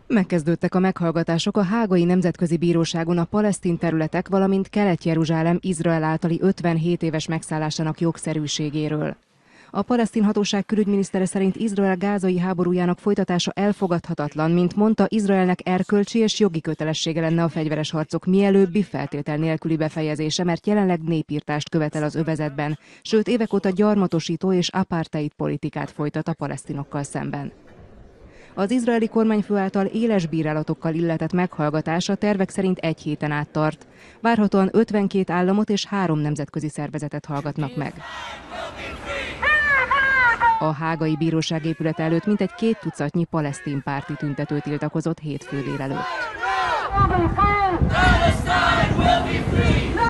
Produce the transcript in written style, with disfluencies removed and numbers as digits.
Megkezdődtek a meghallgatások a Hágai Nemzetközi Bíróságon a palesztin területek, valamint Kelet-Jeruzsálem Izrael általi 57 éves megszállásának jogszerűségéről. A palesztin hatóság külügyminisztere szerint Izrael gázai háborújának folytatása elfogadhatatlan, mint mondta, Izraelnek erkölcsi és jogi kötelessége lenne a fegyveres harcok mielőbbi feltétel nélküli befejezése, mert jelenleg népirtást követel az övezetben, sőt évek óta gyarmatosító és apartheid politikát folytat a palesztinokkal szemben. Az izraeli kormányfő által éles bírálatokkal illetett meghallgatás a tervek szerint egy héten át tart. Várhatóan 52 államot és 3 nemzetközi szervezetet hallgatnak meg. A hágai bíróság épülete előtt mintegy 2 tucatnyi palesztin párti tüntető tiltakozott hétfő délelőtt.